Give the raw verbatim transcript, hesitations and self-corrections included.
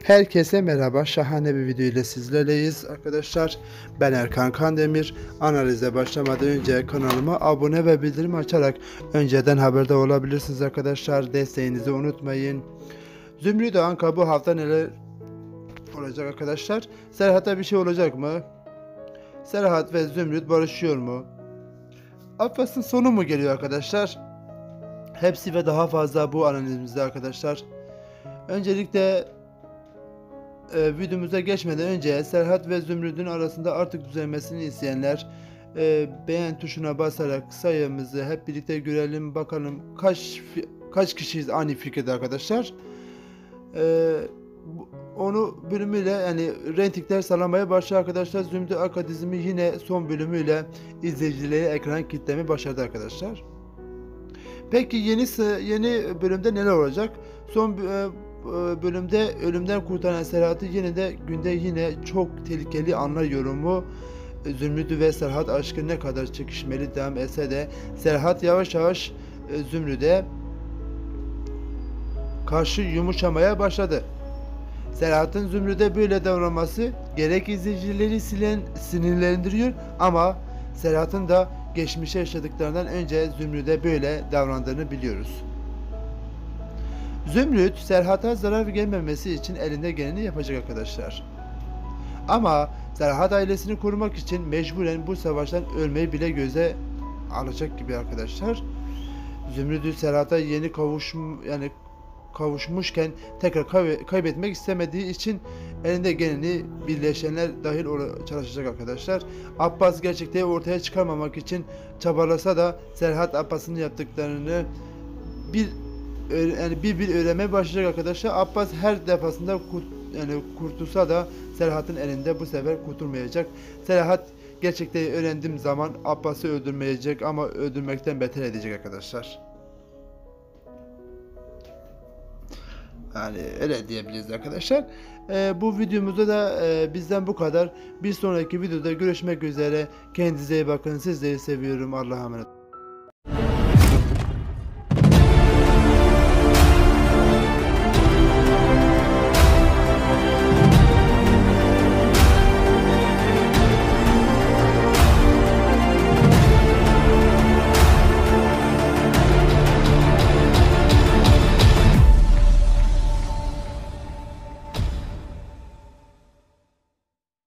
Herkese merhaba, şahane bir video ile sizlerleyiz arkadaşlar. Ben Erkan Kandemir. Analize başlamadan önce kanalıma abone ve bildirim açarak önceden haberdar olabilirsiniz arkadaşlar. Desteğinizi unutmayın. Zümrüt Anka bu hafta neler olacak arkadaşlar? Serhat'a bir şey olacak mı? Serhat ve Zümrüt barışıyor mu? Abbas'ın sonu mu geliyor arkadaşlar? Hepsi ve daha fazla bu analizimizde arkadaşlar. Öncelikle e, videomuza geçmeden önce Serhat ve Zümrüt'ün arasında artık düzelmesini isteyenler e, beğen tuşuna basarak sayımızı hep birlikte görelim, bakalım kaç kaç kişiyiz aynı fikirde arkadaşlar. E, onu bölümüyle yani reytingler sağlamaya başladı arkadaşlar. Zümrüt Arka dizimi yine son bölümüyle izleyicileri ekran kitlemi başardı arkadaşlar. Peki yeni yeni bölümde neler olacak? Son e, bölümde ölümden kurtaran Serhat'ı yine de günde yine çok tehlikeli anlar yorumu. Zümrüt ve Serhat aşkı ne kadar çekişmeli devam etse de Serhat yavaş yavaş Zümrüt'e karşı yumuşamaya başladı. Serhat'ın Zümrüt'e böyle davranması gerek izleyicileri silen, sinirlendiriyor ama Serhat'ın da geçmişe yaşadıklarından önce Zümrüt'e böyle davrandığını biliyoruz. Zümrüt, Serhat'a zarar gelmemesi için elinde geleni yapacak arkadaşlar. Ama Serhat ailesini korumak için mecburen bu savaştan ölmeyi bile göze alacak gibi arkadaşlar. Zümrüt Serhat'a yeni kavuşum yani kavuşmuşken tekrar kay kaybetmek istemediği için elinde geleni birleşenler dahil çalışacak arkadaşlar. Abbas gerçekten ortaya çıkarmamak için çabalasa da Serhat Abbas'ın yaptıklarını bir yani bir bir öğrenmeye başlayacak arkadaşlar. Abbas her defasında kurt, yani kurtulsa da Serhat'ın elinde bu sefer kurtulmayacak. Serhat gerçekten öğrendiğim zaman Abbas'ı öldürmeyecek ama öldürmekten beter edecek arkadaşlar. Yani öyle diyebiliriz arkadaşlar. Ee, bu videomuzda da e, bizden bu kadar. Bir sonraki videoda görüşmek üzere. Kendinize iyi bakın. Sizleri seviyorum. Allah'a emanet.